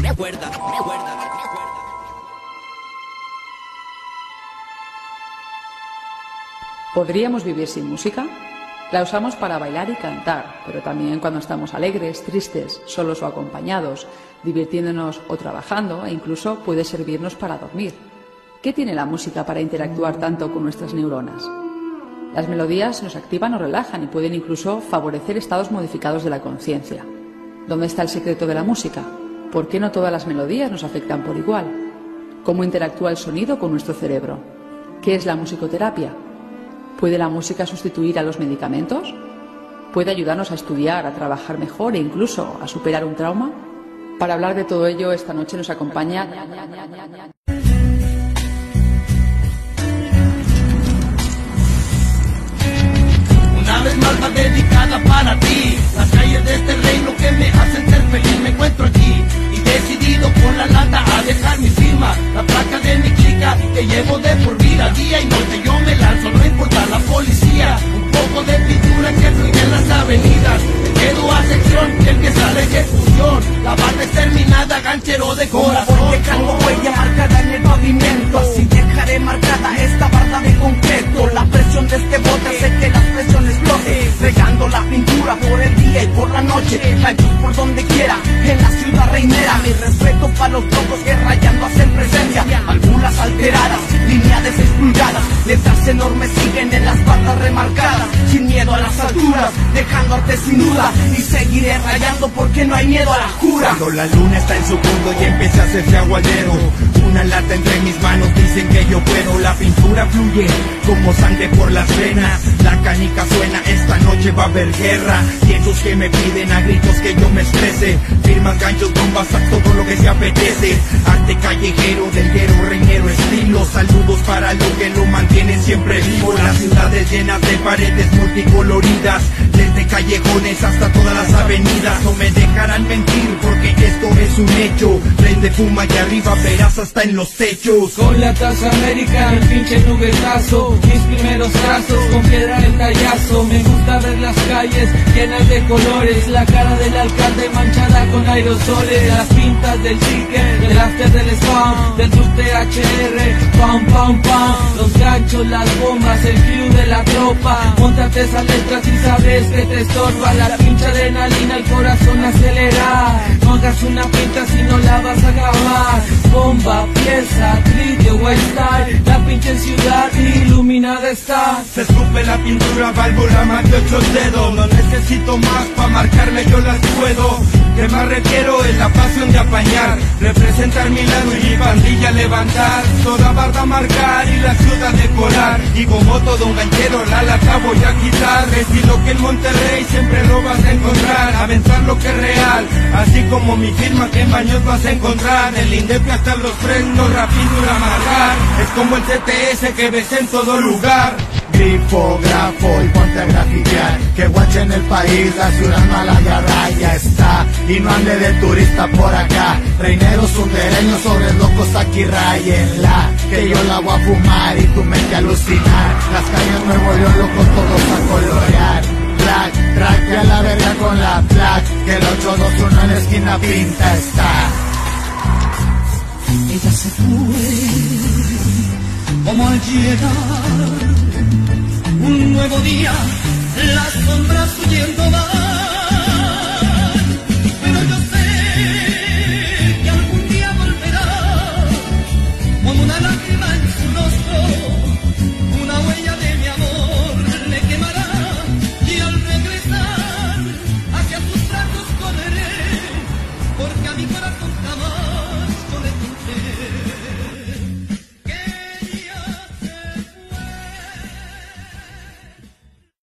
¿Podríamos vivir sin música? La usamos para bailar y cantar, pero también cuando estamos alegres, tristes, solos o acompañados, divirtiéndonos o trabajando, e incluso puede servirnos para dormir. ¿Qué tiene la música para interactuar tanto con nuestras neuronas? Las melodías nos activan o relajan y pueden incluso favorecer estados modificados de la conciencia. ¿Dónde está el secreto de la música? ¿Por qué no todas las melodías nos afectan por igual? ¿Cómo interactúa el sonido con nuestro cerebro? ¿Qué es la musicoterapia? ¿Puede la música sustituir a los medicamentos? ¿Puede ayudarnos a estudiar, a trabajar mejor e incluso a superar un trauma? Para hablar de todo ello, esta noche nos acompaña una vez más va dedicada para ti. Las calles de este reino que me hacen ser feliz me encuentro aquí y decidido con la lata a dejar mi firma, la placa de mi chica que llevo de por vida. Día y noche yo me lanzo, no importa la policía. Un poco de pintura que fluye en las avenidas. Me quedo a sección y empieza la ejecución. La barra es terminada, ganchero de corazón. Como dejando huella marcada en el pavimento, así dejaré marcada esta barra de concreto. La presión de este bote hace que las presiones explote, regando la pintura por el día y por la noche. Rayos por donde quiera, en la ciudad reinera. Mi respeto para los locos que rayando hacen presencia. Algunas alteradas, línea de 6 pulgadas. Letras enormes siguen en las barras remarcadas. Sin miedo a las alturas, dejando arte sin duda. Y seguiré rayando porque no hay miedo a la jura. Cuando la luna está en su punto y empieza a hacerse aguadero, una lata entre mis manos dicen que yo puedo. La pintura fluye como sangre por las venas. La canica suena, esta noche va a haber guerra. Cientos que me piden a gritos que yo me exprese. Firmas, ganchos, bombas, a todo lo que se apetece. Arte callejero, del guero, reñero estilo. Saludos para lo que lo mantiene siempre vivo. Las ciudades llenas de paredes multicoloridas, desde callejones hasta todas las avenidas. No me dejarán mentir porque esto es un hecho. Prende, fuma y arriba verás hasta en los techos. Con la taza América, el pinche nubetazo. Mis primeros trazos con piedra el tallazo. Me gusta ver las calles llenas de colores. La cara del alcalde manchada con aerosoles. Las pintas del chicken, el after del spam, del truck de HR. Pam, pam, pam. Los ganchos, las bombas, el crew de la tropa. Móntate esas letras y sabes que te estorba. La pinche adrenalina, el corazón acelera. No hagas una pinta si no la vas a acabar. Bomba, pieza, trillo, style. La pinche ciudad iluminada está. Se escupe la pintura, válvula más de 8 dedos. No necesito más pa' marcarme, yo las puedo. Que más requiero es la pasión de apañar, representar mi lado y mi pandilla levantar. Toda barda marcar y la ciudad decorar. Y como todo un ganchero la lata voy a quitar. Estilo que en Monterrey siempre lo vas a encontrar. Aventar lo que es real, así como mi firma que en Baños vas a encontrar. El Indepe hasta los fresnos, rápido y amarrar. Es como el CTS que ves en todo lugar. Grifógrafo y ponte a grafitear. Que guache en el país, la ciudad mala ya raya está. Y no ande de turista por acá. Reineros sundereños, sobre locos aquí rayenla. Que yo la voy a fumar y tu mente alucinar. Las calles Nuevo León, locos todos a colorear. Track, track, ya la verga con la black. Que el 821 en la esquina pinta está. Ella se fue como al llegar un nuevo día, las sombras huyendo van.